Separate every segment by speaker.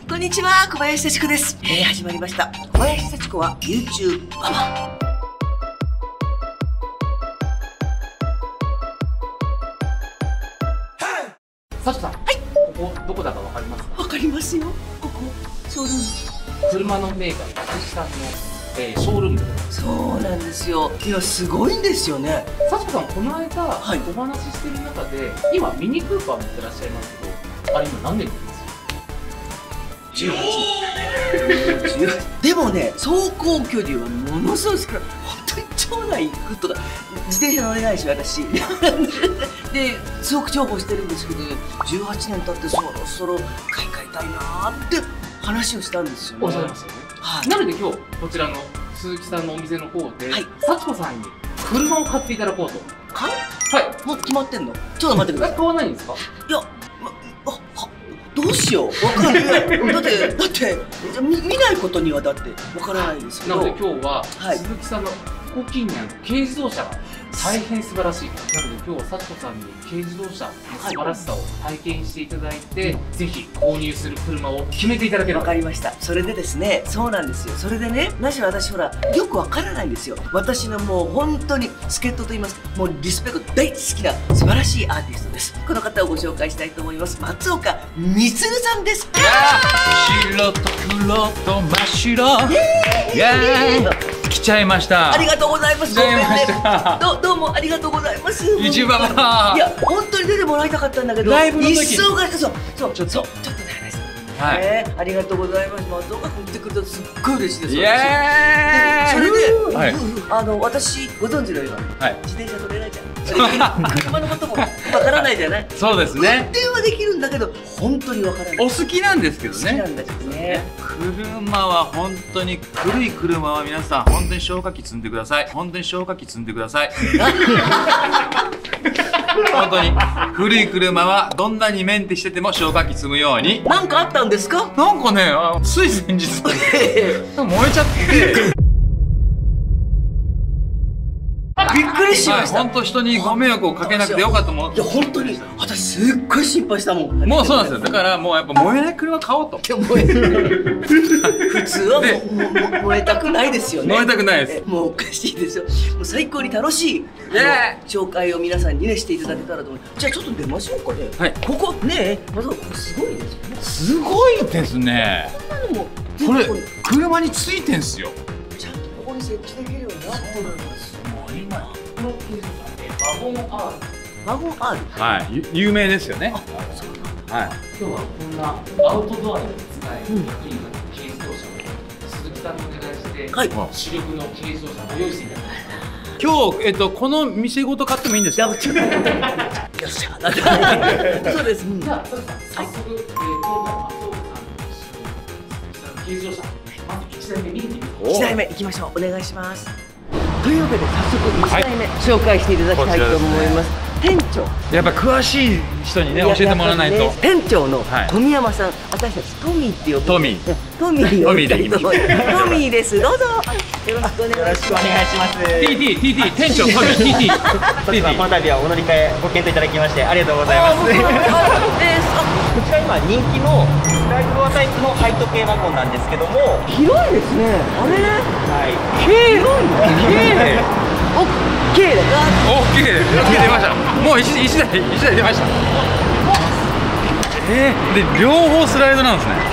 Speaker 1: こんにちは、小林幸子です。始まりました。小林幸子は YouTube ママ。
Speaker 2: 幸子さん、はい。ここどこだかわかりますか？
Speaker 1: わかりますよ。ここショールーム。
Speaker 2: 車のメーカーの福士さんの、ショールームでございます。
Speaker 1: そうなんですよ。今すごいんですよね。
Speaker 2: 幸子さん、この間、
Speaker 1: はい、
Speaker 2: お話ししてる中で、今ミニクーパー乗ってらっしゃいますけど、あれ今何年乗ってます？
Speaker 1: 18でもね、走行距離はものすごいですから、本当に町内行くとか自転車乗れないしですごく重宝してるんですけど、18年経ってそろそろ買い替えたいなーって話をしたんですよね。
Speaker 2: おっしゃいますよね。はい、なので今日こちらの鈴木さんのお店の方で、はい、幸子さんに車を買っていただこうと。
Speaker 1: 買う？
Speaker 2: はい。
Speaker 1: もう決まってんの？ちょっと待ってください。
Speaker 2: 買わないんですか？
Speaker 1: いや、どうしよう、わからない。だって見ないことにはだってわからないですけど。
Speaker 2: なので今日は、はい、鈴木さんのここ近年軽自動車が大変素晴らしい。なので今日は幸子さんに軽自動車の素晴らしさを体験していただいて、ぜひ購入する車を決めていただければ。
Speaker 1: わかりました。それでですね、そうなんですよ。それでね、なし私ほらよくわからないんですよ。私のもう本当に助っ人と言いますか、もうリスペクト大好きな素晴らしいアーティストです。この方をご紹介したいと思います。松岡充さんです。
Speaker 3: 白と黒と真っ白。来ちゃいました。
Speaker 1: ありがとうございます。ごめんね。どうもありがとうございます。
Speaker 3: 一番。
Speaker 1: いや本当に出てもらいたかったんだけど、
Speaker 3: ライブの時
Speaker 1: ちょっとね。はい、ありがとうございます。松岡君来てくれたらすっごい嬉しいです。それで、私ご存知のように自転車乗れないじゃん。車のこともわからないじゃない。
Speaker 3: そうですね。
Speaker 1: 運転はできるんだけど本当にわからない。
Speaker 3: お好きなんですけどね。
Speaker 1: 好きなんだけどね。
Speaker 3: 車は本当に古い車は皆さん本当に消火器積んでください。本当に消火器積んでください。本当に古い車はどんなにメンテしてても消火器積むように。
Speaker 1: なんかあったんですか？
Speaker 3: なんかね、つい先日燃えちゃって。
Speaker 1: びっくりしました。
Speaker 3: 本当人にご迷惑をかけなくてよかったもん。
Speaker 1: いや本当に私すっごい心配したもん。
Speaker 3: もうそうなんですよ。だからもうやっぱ燃えない車買おうと。
Speaker 1: 普通は燃えたくないですよね。
Speaker 3: 燃えたくないです。
Speaker 1: もうおかしいですよ。もう最高に楽しい紹介を皆さんにねしていただけたらと思う。じゃあちょっと出ましょうかね。はい。ここね、まずここすごいですよね。
Speaker 3: すごいですね。
Speaker 1: こんなのも
Speaker 3: これ車についてんすよ。
Speaker 1: ちゃんとここに設置できるようになってるんです。
Speaker 2: この軽自動車でワゴン R。
Speaker 3: ワゴン R。はい、有名ですよね。
Speaker 2: はい。今日はこんなアウトドアで使える役に立つ軽自動車を鈴木さんにお願いして、主力の軽自動車を用意していただきました。今
Speaker 3: 日この店ごと買ってもいいんですか？
Speaker 1: よっしゃ。そうです。
Speaker 2: じゃあ早速今回松岡さんの主力鈴木さんの軽自動車、まず1台目見てみましょう。
Speaker 1: 1台目いきましょう。お願いします。というわけで早速1台目紹介していただきたいと思います。店長、
Speaker 3: やっぱ詳しい人にね教えてもらわないと。
Speaker 1: 店長の富山さん、私たちトミーって呼ぶ。
Speaker 3: トミーでいい。トミ
Speaker 1: ーです。どうぞよろしくお願いします。
Speaker 3: TT 店長トミー TT。
Speaker 4: この度はお乗り換えご検討いただきましてありがとうございます。こちら今人気のスライドドアタイプのハイト系ワゴンなんですけども、
Speaker 1: 広いですね。あれ？
Speaker 4: はい。
Speaker 1: 広い。オッケーだ。
Speaker 3: オッケー出ました。もう一台出ました。で両方スライドなんですね。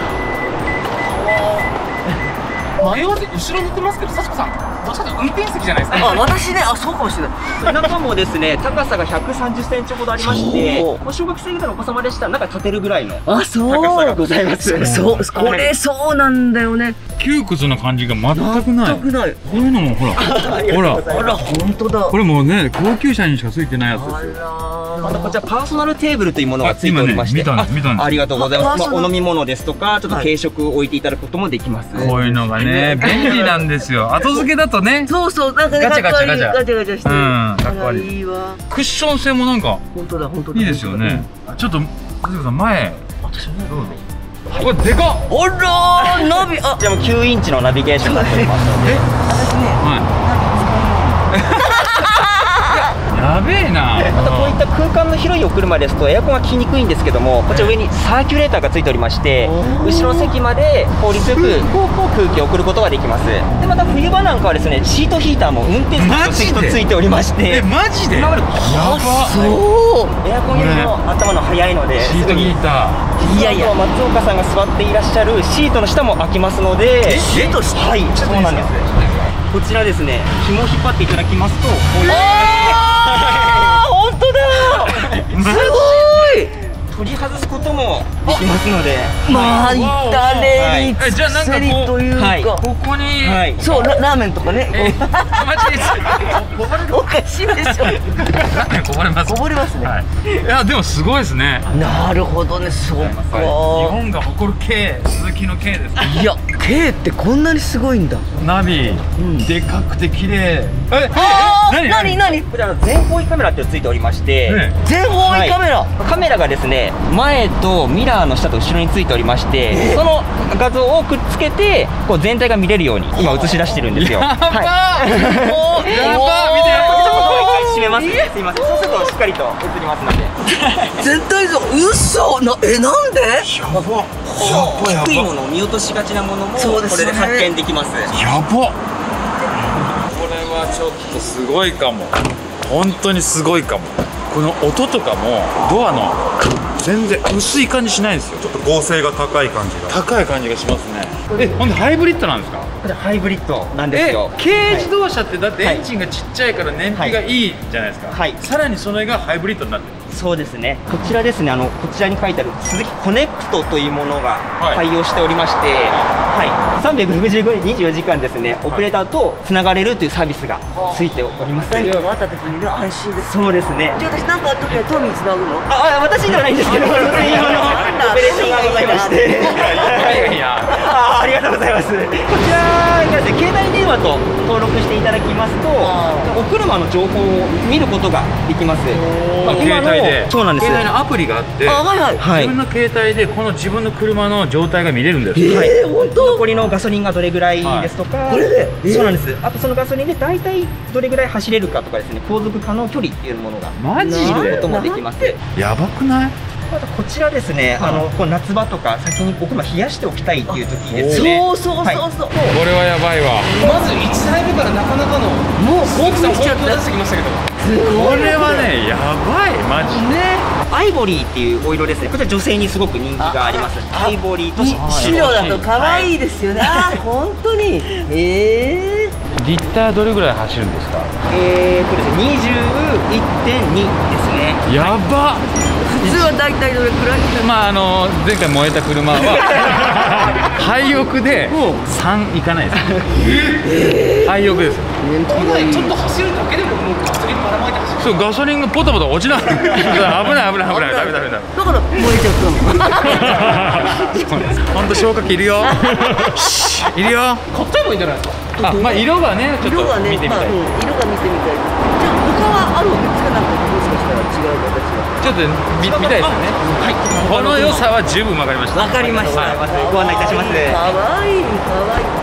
Speaker 2: 迷わず後ろに行ってますけど、幸子さんどっちかというと運転席じゃないですか。
Speaker 1: 私ね、そうかもしれない。
Speaker 4: 中もですね、高さが130センチほどありまして、小学生ぐらいのお子様でしたら中立てるぐらいの高さがございます。
Speaker 1: これそうなんだよね。
Speaker 3: 窮屈な感じが全くない。こういうのもほら、
Speaker 1: あら本当だ。
Speaker 3: これもうね、高級車にしかついてないやつですよ。
Speaker 4: またこちらパーソナルテーブルというものがついておりまして、ありがとうございます。お飲み物ですとか、ちょっと軽食を置いていただくこともできます。
Speaker 3: こういうのがね、便利なんですよ。後付けだとね。
Speaker 1: そう、なんかね、ガチャガチャして。
Speaker 3: かっこいいわ。クッション性もなんかいいですよね。ちょっと鈴木さん前。私ね、どうぞ。これでかっ。
Speaker 1: あら、ナビ、
Speaker 4: じゃあもう9インチのナビゲーションになっておりますので。
Speaker 1: 私ね、ナビ使えない。
Speaker 3: やべえな。
Speaker 4: あとこういった空間の広いお車ですとエアコンが効きにくいんですけども、こちら上にサーキュレーターがついておりまして、後ろの席まで効率よく空気を送ることができます。でまた冬場なんかはですね、シートヒーターも運転席とついておりまして、
Speaker 3: マジで？
Speaker 4: 今まで
Speaker 3: やば。
Speaker 1: そう
Speaker 4: エアコンよりも頭の早いので、
Speaker 3: シートヒータ
Speaker 4: いやいや、松岡さんが座っていらっしゃるシートの下も開きますので、
Speaker 1: シート下、
Speaker 4: はい、そうなんです。こちらですね、紐を引っ張っていただきますと、
Speaker 1: 本当だ。すごい。
Speaker 4: 取り外すこともできますので、
Speaker 1: まあいったね、
Speaker 3: じゃあなんかこう
Speaker 1: というか、
Speaker 3: ここに、
Speaker 1: そうラーメンとかね、
Speaker 3: マジです
Speaker 1: おかしいでしょ。
Speaker 3: ラーメンこぼれます。
Speaker 1: こぼれますね。
Speaker 3: いやでもすごいですね。
Speaker 1: なるほどね、そうか。
Speaker 3: 日本が誇る K、鈴木の K です。
Speaker 1: いや K ってこんなにすごいんだ。
Speaker 3: ナビでかくて綺麗。
Speaker 1: 何？
Speaker 4: これ全方位カメラってついておりまして、
Speaker 1: 全方位カメラ。
Speaker 4: カメラがですね、前とミラーの下と後ろについておりまして、その画像をくっつけてこう全体が見れるように今映し出してるんですよ。
Speaker 3: やばー。やばー。見てやば
Speaker 4: ちょっと一回閉めます。すいません。そうするとしっかりと映りますので。
Speaker 1: 絶対そう。嘘なんで？
Speaker 3: やば
Speaker 4: 低いものを見落としがちなものもこれで発見できます。
Speaker 3: やば。これはちょっとすごいかも。本当にすごいかも。この音とかもドアの全然薄い感じしないんですよ。
Speaker 5: ちょっと合成が高い感じが
Speaker 3: しますね。ほんでハイブリッドなんですか？
Speaker 4: これハイブリッドなんですよ。
Speaker 3: 軽自動車ってだってエンジンがちっちゃいから燃費がいいじゃないですか。
Speaker 4: はい。
Speaker 3: さらにそれがハイブリッドになってる。
Speaker 4: そうですね。こちらですね、こちらに書いてある鈴木コネクトというものが対応しておりまして、365日24時間ですね、オペレーターとつながれるというサービスがついております。
Speaker 1: 何かがあった時にね、安心です。
Speaker 4: そうですね。
Speaker 1: じゃあ私なんかあった時はトミーつなぐの？
Speaker 4: 私ではないんですけど、専用のオペレーションがございまして。ありがとうございます。こちらがですね、携帯電話と登録していただきますと、お車の情報を見ることができます。
Speaker 3: 携帯で。
Speaker 4: そうなんです。
Speaker 3: 携帯のアプリがあって、自分の携帯でこの自分の車の状態が見れるんです。
Speaker 1: 本当？
Speaker 4: 残りのガソリンがどれぐらいですとか、
Speaker 1: これで？
Speaker 4: そうなんです。あとそのガソリンで大体どれぐらい走れるかとかですね、航続可能距離っていうものが
Speaker 3: マジで
Speaker 4: 知ることもできます。
Speaker 3: やばくない？
Speaker 4: またこちらですね、こう夏場とか先にお車冷やしておきたいっていう時ですね。
Speaker 1: そう。
Speaker 3: これはやばいわ。
Speaker 2: まず1台目からなかなかの
Speaker 1: もう興奮しちゃった。
Speaker 2: 出してきましたけど。
Speaker 3: これはね、やばいマジ
Speaker 1: ね。
Speaker 4: アイボリーっていうお色ですね。こちら女性にすごく人気があります。アイボリーと
Speaker 1: 白だと可愛いですよね。本当に。
Speaker 3: リッターどれぐらい走るんですか？
Speaker 4: ですね、21.2 ですね。
Speaker 3: やば。
Speaker 1: 普通は大体どれくらい？
Speaker 3: まあ前回燃えた車は廃屋で3いかないです。廃屋です。
Speaker 2: ちょっと走るだけでももうガソリンばらまいて走る。
Speaker 3: そう、ガソリンがポタポタ落ちない。危ないダメ
Speaker 1: だから燃えちゃったの。
Speaker 3: 本当消火器いるよ。いるよ。
Speaker 2: 買っちゃえばいいんじゃないですか？
Speaker 3: まあ色がね、ちょっと見てみたい。
Speaker 1: 色が見てみたい。じゃあ他はあるんですか？なんかもしかしたら違う形が。
Speaker 3: ちょっと見たいですよね。この良さは十分わかりました。
Speaker 1: わかりました。
Speaker 4: ご案内いたします。
Speaker 1: 可愛い可愛い。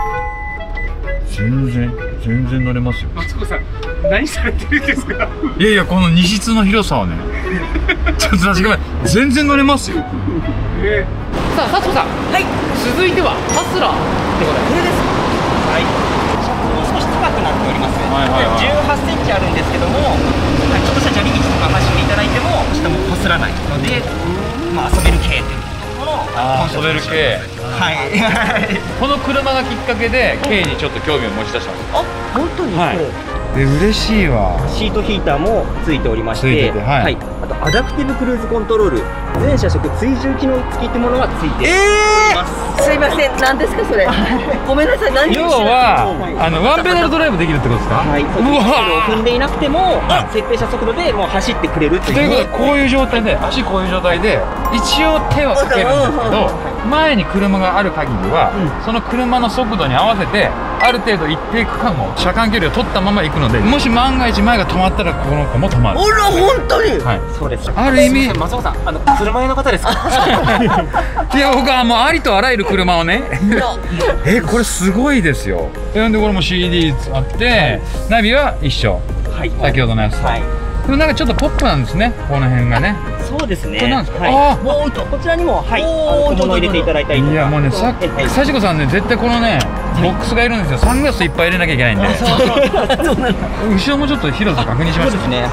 Speaker 3: 全然乗れますよ。
Speaker 2: 松子さん、何されてるんですか？
Speaker 3: いやいや、この荷室の広さはね、ちょっと確かに全然乗れますよ。
Speaker 2: さあ、佐藤さん、続いてはハスラーってことで、これです。
Speaker 4: 車高も少し高くなっております。18センチあるんですけども、ちょっとした砂利道とか走っていただいても下もこすらないので、まあ遊べる系っていうところの
Speaker 3: 遊べる系。この車がきっかけで K にちょっと興味を持ち出したんです。
Speaker 1: 本当に？
Speaker 3: 嬉しいわ。
Speaker 4: シートヒーターもついておりまして、あとアダプティブクルーズコントロール、全車色追従機能付きってものがついております。
Speaker 1: すいません、何ですかそれ？ごめんなさい、何？
Speaker 3: 要はワンペダルドライブできるってことですか？
Speaker 4: はい。うわ。踏んでいなくても設定した速度でもう走ってくれるっていう。
Speaker 3: ということでこういう状態で足こういう状態で一応手はかけるんですけど、前に車がある限りはその車の速度に合わせてある程度一定区間を車間距離を取ったまま行くので、もし万が一前が止まったらこの子も止まる。
Speaker 1: あら本当に？
Speaker 4: そうです。
Speaker 3: ある意味
Speaker 2: 松岡さん、車屋の方ですか？
Speaker 3: いや、僕はもうありとあらゆる車をね。これすごいですよ。でこれも CD あってナビは一緒。 先ほどのやつ。でもなんかちょっとポップなんですね、この辺がね。
Speaker 4: そうですね。
Speaker 3: これなんですか。
Speaker 4: はい。もうこちらにも小物を入れていただいたりとか。
Speaker 3: いやもうね、幸子さんね、絶対このねボックスがいるんですよ。サングラスいっぱい入れなきゃいけないんで。後ろもちょっと広さ確認しました。
Speaker 4: そうですね。はい。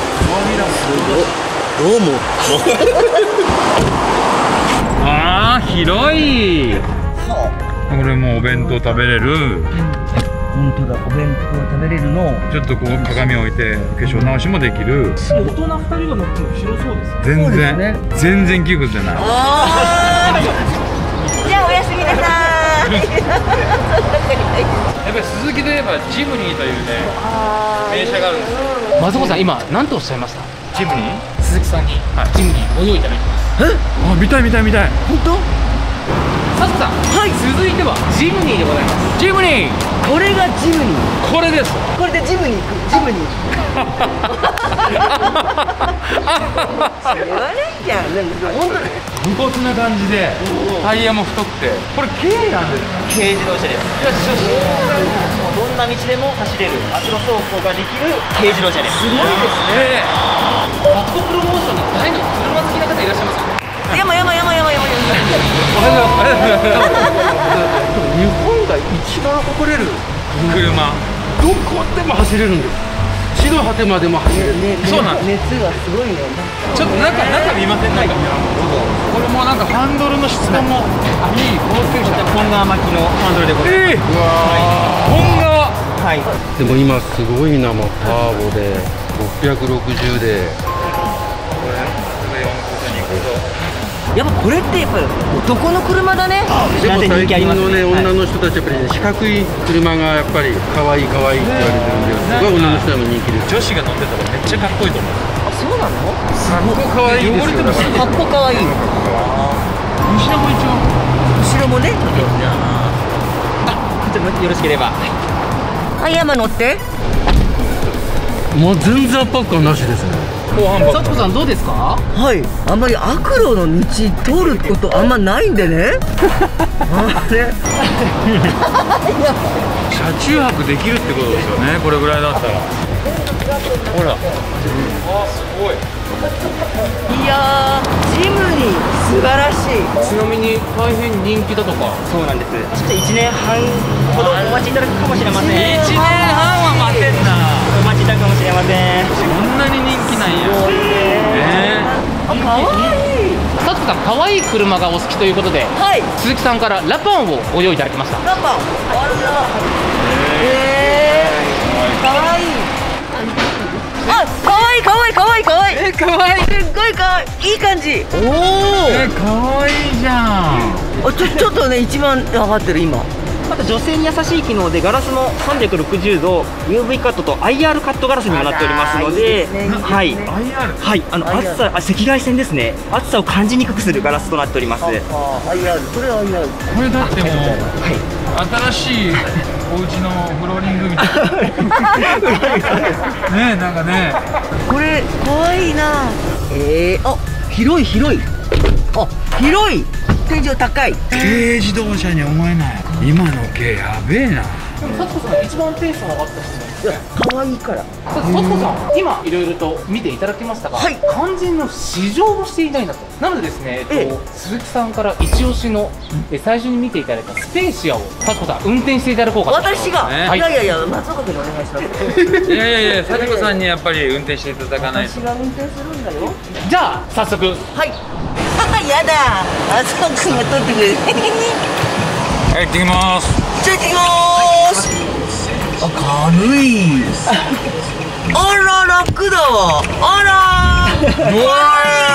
Speaker 1: どうも。
Speaker 3: ああ、広い。これもうお弁当食べれる。
Speaker 1: 本当だ、お弁当食べれるの。
Speaker 3: ちょっとこう鏡置いて化粧直しもできる。
Speaker 2: 大人2人が乗っても広そうです。
Speaker 3: 全然窮屈じゃない。
Speaker 1: じゃあおやすみなさい。
Speaker 3: やっぱり鈴木といえばジムニーというね名車があるんですよ。
Speaker 2: 松岡さん今何とおっしゃいました？
Speaker 3: ジムニー？
Speaker 2: 鈴木さんにジムニーご用意いただきます。
Speaker 3: あ、見たい。
Speaker 1: 本当？
Speaker 2: 佐藤さん、はい、続いてはジムニーでございます。
Speaker 3: ジムニー。
Speaker 1: これがジムニー。
Speaker 3: これです。
Speaker 1: これでジムに行く。ジムに行く。言わないじゃん。本当に。
Speaker 3: 武骨な感じでタイヤも太くて、これ軽なんですか？
Speaker 4: 軽自動車です。どんな道でも走れる圧路走行ができる軽自動車です。
Speaker 2: すごいですね。マツコプロモーションの大の車好きな方いらっしゃいますか？
Speaker 1: 山。
Speaker 6: 日本が一番誇れる
Speaker 3: 車。
Speaker 6: どこでも走れるんです。地の果てまでも走れる。
Speaker 3: そうなんです。
Speaker 1: 熱がすごいね。
Speaker 3: ちょっと中見ません？これもなんかハンドルの質感もいい高級車。
Speaker 4: 本革巻きのハンドルでございます。
Speaker 3: 本革。
Speaker 4: はい。
Speaker 6: でも今すごいな、もうターボで660で。
Speaker 1: やっぱこれってやっぱり男の車だね。
Speaker 6: でも最近のね、女の人たちやっぱりね、四角い車がやっぱり可愛いって言われてるんで、すごい女の人でも人気です。
Speaker 3: 女子が乗ってたらめっちゃかっこいいと思う。
Speaker 1: あ、そうなの？
Speaker 3: かっこ可愛いですよ。
Speaker 1: かっこかわいい。
Speaker 3: 後ろも一応。
Speaker 1: 後ろもね。
Speaker 4: よろしければ。
Speaker 1: はい、山乗って。
Speaker 6: もう全然圧迫感なしですね。
Speaker 2: 佐藤さんどうですか？
Speaker 1: はい、あんまり悪路の道通ることあんまないんでね。
Speaker 3: 車中泊できるってことですよね、これぐらいだったら。ほら。あ、すごい。
Speaker 1: いやー、ジムニー素晴らしい。
Speaker 2: ちなみに大変人気だとか。
Speaker 4: そうなんです。ちょっと1年半ほどお待ちいただくかもしれません。
Speaker 3: 1年半は待てんな。
Speaker 4: お待ちいただくかもしれません。
Speaker 3: こんなに人気なんや。
Speaker 1: あ、かわいい。
Speaker 2: 佐藤さん、可愛い車がお好きということで、
Speaker 1: はい。
Speaker 2: 鈴木さんからラパンをご用意いただきました。
Speaker 1: ラパン。あら。かわいい。あ、かわいい。
Speaker 3: かわいい。
Speaker 1: すっごいかわいい。いい感じ。おお。
Speaker 3: かわいいじゃん。
Speaker 1: ちょっとね、一番上がってる今。
Speaker 4: あと女性に優しい機能でガラスも360度 UV カットと IR カットガラスにもなっておりますので、はい、はい、暑さ、赤外線ですね、暑さを感じにくくするガラスとなっております。
Speaker 1: IR、それは IR。
Speaker 3: これだってもう、新しいお家のフローリングみたいな。ねえ、なんかね。
Speaker 1: これかわいいな。あ、広い。あ、広い。天井高い。
Speaker 3: 軽自動車に思えない。今の軽やべえな。
Speaker 2: でも佐藤さん一番テンション上がった人。
Speaker 1: いや、可愛いから。
Speaker 2: 佐藤さん、今いろいろと見ていただきましたが、
Speaker 1: はい、
Speaker 2: 肝心の試乗をしていないんだと。なのでですね、鈴木さんから一押しの最初に見ていただいたスペーシアを佐藤さん運転していただこうかと。
Speaker 1: 私が、
Speaker 2: はい、
Speaker 1: いや松岡君にお願いします。
Speaker 3: いや幸子さんにやっぱり運転していただかないと。
Speaker 1: 私が運転するんだよ。
Speaker 2: じゃあ早速。
Speaker 1: はい。やだ、松岡君が取ってくれる。
Speaker 3: はい、行ってきます。
Speaker 1: じゃあ行ってきます。あ、軽い。あら、楽だわ。あら。
Speaker 3: うわ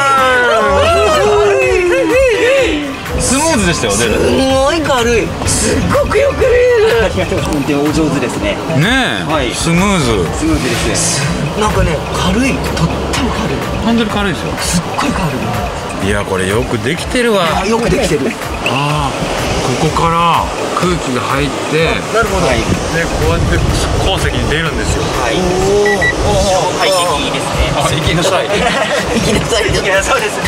Speaker 3: ー。スムーズでしたよね。
Speaker 1: すごい軽い。すっごくよく見える。
Speaker 4: ありがとうございます。運転お上手ですね。
Speaker 3: ねえ、
Speaker 4: はい、
Speaker 3: スムーズ
Speaker 4: です。
Speaker 1: なんかね、軽い。とっても軽い。
Speaker 3: ハンドル軽いですよ。
Speaker 1: すっごい軽い。
Speaker 3: いや、これよくできてるわ。
Speaker 1: よくできてる。
Speaker 3: ああ、ここから空気が入って、
Speaker 1: なるほど。
Speaker 3: で、こうやって鉱石に出るんですよ。
Speaker 4: はい。おお、快適いいですね。
Speaker 3: あ、行きなさい。
Speaker 1: 行きなさい。いや、そうです。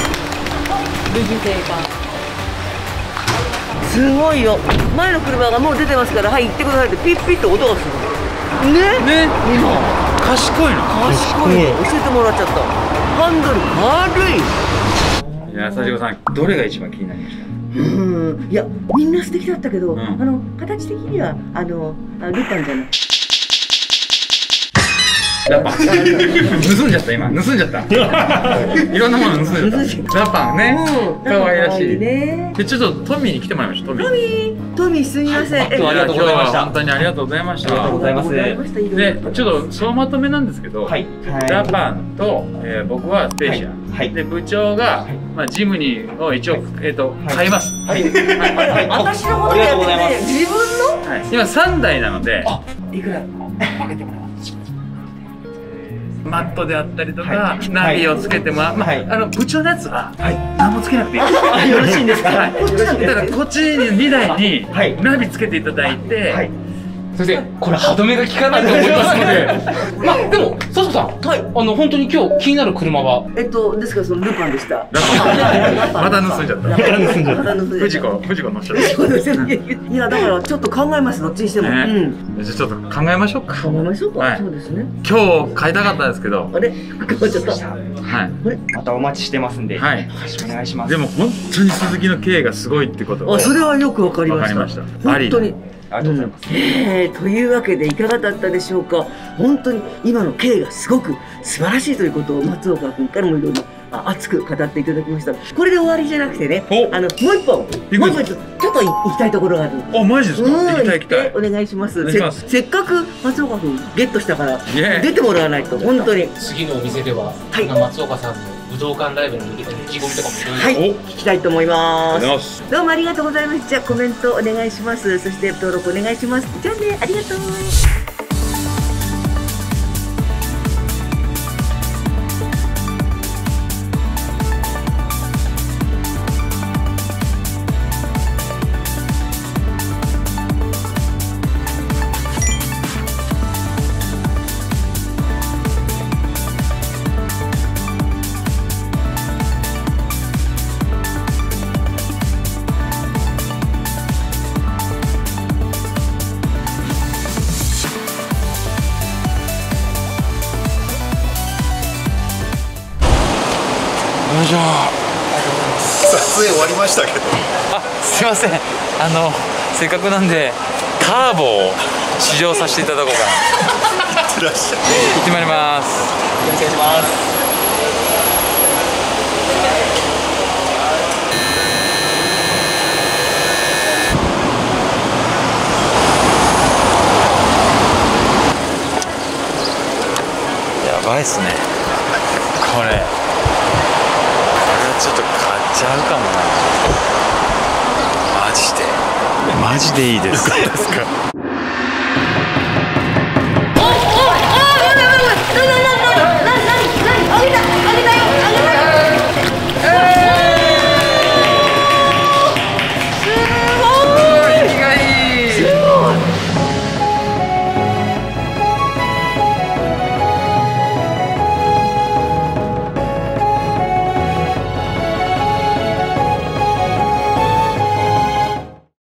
Speaker 1: すごいよ。前の車がもう出てますから、はい、行ってくださいってピッピッと音がする。ね。
Speaker 3: 今。 賢いの。
Speaker 1: 賢いね。教えてもらっちゃった。ハンドル軽い。
Speaker 3: いや、幸子さん、どれが一番気になりました？
Speaker 1: いや、みんな素敵だったけど、
Speaker 3: ん
Speaker 1: 形的にはルパンじゃない。
Speaker 3: ラパン盗んじゃった、今盗んじゃったいろんなもの盗んじゃった。ラパンね、可愛らしいね。で、ちょっとトミーに来てもらいました。
Speaker 1: トミーすみません。
Speaker 4: ありがとうございました。
Speaker 3: 本当にありがとうございました。
Speaker 4: ありがとうございます。
Speaker 3: で、ちょっと総まとめなんですけど、ラパンと僕はスペーシア、で部長がジムニーを一応買います。
Speaker 1: 私のことやってて、自分の
Speaker 3: 今3台なので、
Speaker 1: いくら
Speaker 3: 分けてもらいます。マットであったりとか、ナビをつけても、部長のやつは何もつけなくていい。
Speaker 4: よろしいんですか？
Speaker 3: だからこっちに2台にナビつけていただいて、
Speaker 2: 先生、これ歯止めが効かないと思いますので。まあでも佐藤さん、本当に今日気になる車は
Speaker 1: ですからそのルパンでした。
Speaker 3: また盗んじゃった。藤子乗っちゃった。
Speaker 1: いや、だからちょっと考えます。どっちにしても。
Speaker 3: じゃあちょっと考えましょうか。
Speaker 1: 考えましょうか。そうですね。
Speaker 3: 今日買いたかったんですけど、
Speaker 1: あれ変わっちゃった。
Speaker 3: はい。
Speaker 4: またお待ちしてますんで、
Speaker 3: はい、
Speaker 4: よろしくお願いします。
Speaker 3: でも本当に鈴木の経営がすごいってことを。
Speaker 1: それはよくわかりました。本当に。
Speaker 4: ありがとうございます。
Speaker 1: というわけでいかがだったでしょうか。本当に今の経営がすごく素晴らしいということを松岡君からもいろいろ熱く語っていただきました。これで終わりじゃなくてね、もう一本ちょっと行きたいところがある。
Speaker 3: マジですか？行きたい。
Speaker 1: お願いします。せっかく松岡君ゲットしたから出てもらわないと。本当に
Speaker 2: 次のお店では松岡さんの武道館ライブに向けての意気込みとかもいろいろ
Speaker 1: 聞きたいと思います。どうもありがとうございます。じゃあコメントお願いします。そして登録お願いします。じゃあね、ありがとう。
Speaker 5: 撮影終わりましたけど。
Speaker 3: すいません。せっかくなんでターボを試乗させていただこうかな。
Speaker 5: いってらっしゃい。
Speaker 3: 行ってまいります。
Speaker 4: よろしくお願いします。
Speaker 3: やばいっすね。これちょっと買っちゃうかもな。マジでいいです。